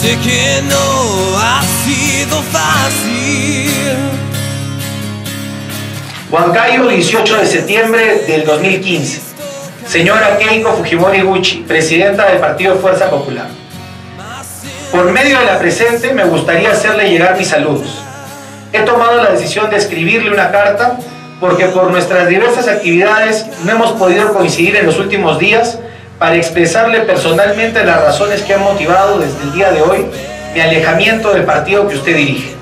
Sé que no ha sido fácil. Huancayo, 18 de septiembre del 2015. Señora Keiko Fujimori Gucci, presidenta del Partido Fuerza Popular. Por medio de la presente me gustaría hacerle llegar mis saludos. He tomado la decisión de escribirle una carta porque por nuestras diversas actividades no hemos podido coincidir en los últimos días para expresarle personalmente las razones que han motivado desde el día de hoy mi alejamiento del partido que usted dirige.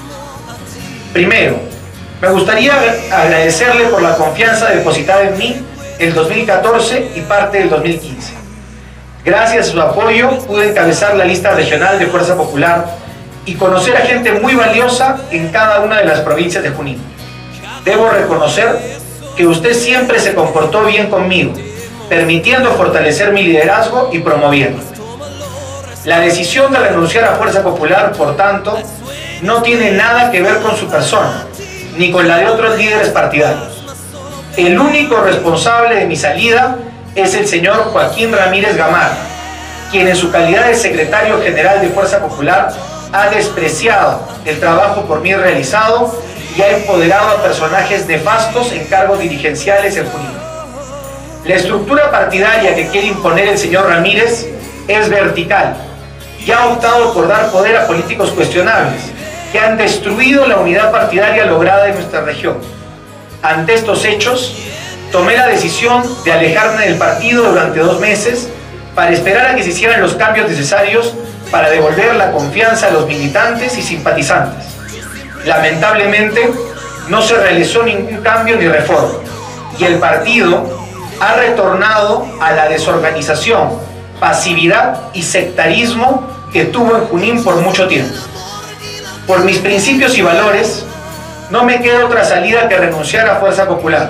Primero, me gustaría agradecerle por la confianza depositada en mí el 2014 y parte del 2015. Gracias a su apoyo pude encabezar la lista regional de Fuerza Popular y conocer a gente muy valiosa en cada una de las provincias de Junín. Debo reconocer que usted siempre se comportó bien conmigo, permitiendo fortalecer mi liderazgo y promoviéndome. La decisión de renunciar a Fuerza Popular, por tanto, no tiene nada que ver con su persona, ni con la de otros líderes partidarios. El único responsable de mi salida es el señor Joaquín Ramírez Gamarra, quien en su calidad de secretario general de Fuerza Popular ha despreciado el trabajo por mí realizado y ha empoderado a personajes nefastos en cargos dirigenciales en Junín. La estructura partidaria que quiere imponer el señor Ramírez es vertical y ha optado por dar poder a políticos cuestionables que han destruido la unidad partidaria lograda en nuestra región. Ante estos hechos, tomé la decisión de alejarme del partido durante 2 meses para esperar a que se hicieran los cambios necesarios para devolver la confianza a los militantes y simpatizantes. Lamentablemente, no se realizó ningún cambio ni reforma y el partido ha retornado a la desorganización, pasividad y sectarismo que tuvo en Junín por mucho tiempo. Por mis principios y valores, no me queda otra salida que renunciar a Fuerza Popular.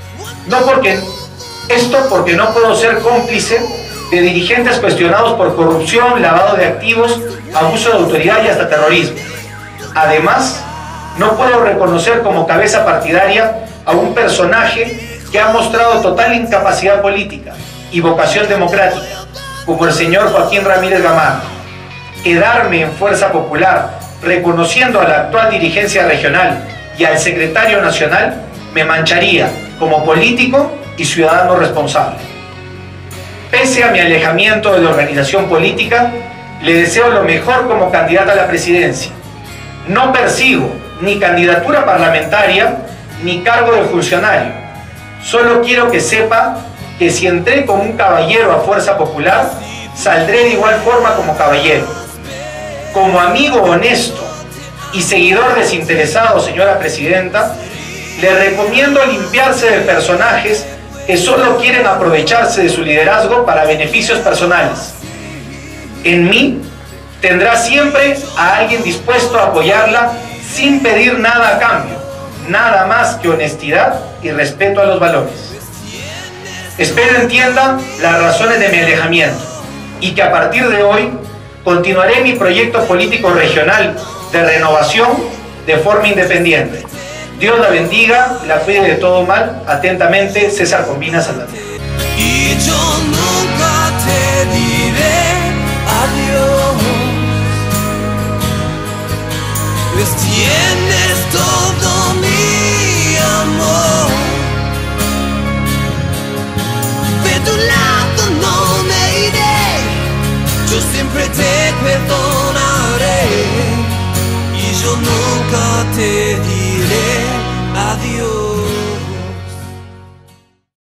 Porque no puedo ser cómplice de dirigentes cuestionados por corrupción, lavado de activos, abuso de autoridad y hasta terrorismo. Además, no puedo reconocer como cabeza partidaria a un personaje que ha mostrado total incapacidad política y vocación democrática, como el señor Joaquín Ramírez Gamarra. Quedarme en Fuerza Popular, reconociendo a la actual dirigencia regional y al secretario nacional, me mancharía como político y ciudadano responsable. Pese a mi alejamiento de la organización política, le deseo lo mejor como candidata a la presidencia. No persigo ni candidatura parlamentaria ni cargo de funcionario. Solo quiero que sepa que si entré como un caballero a Fuerza Popular, saldré de igual forma como caballero. Como amigo honesto y seguidor desinteresado, señora presidenta, le recomiendo limpiarse de personajes que solo quieren aprovecharse de su liderazgo para beneficios personales. En mí tendrá siempre a alguien dispuesto a apoyarla sin pedir nada a cambio, nada más que honestidad y respeto a los valores. Espero entienda las razones de mi alejamiento y que a partir de hoy continuaré mi proyecto político regional de renovación de forma independiente. Dios la bendiga, la cuide de todo mal. Atentamente, César Combina Salvatierra. Y yo nunca te diré adiós, pues tienes todo mi amor. De tu lado no me iré, yo siempre te perdonaré. Y yo nunca te diré adiós.